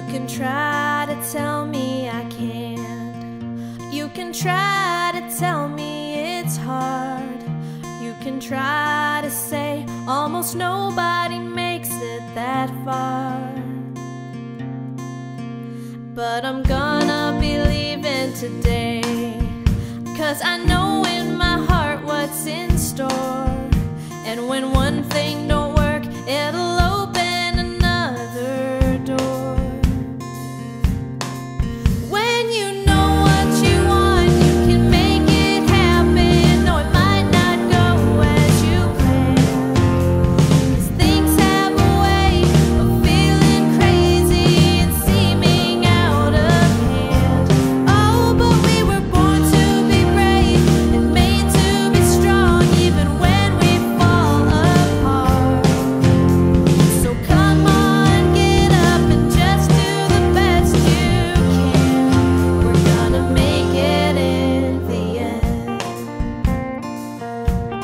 can try to tell me I can't. You can try to tell me it's hard. You can try to say almost nobody makes it that far. But I'm gonna be leaving today, 'cause I know in my heart what's in store. And when one thing don't work, it'll open another door. When you know what you want, you can make it happen. Though it might not go as you planned, 'cause things have a way of feeling crazy and seeming out of hand. Oh, but we were born to be brave and made to be strong, even when we fall apart. So come on, get up and just do the best you can. We're gonna make it in the end.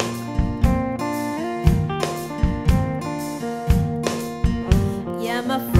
Yeah, my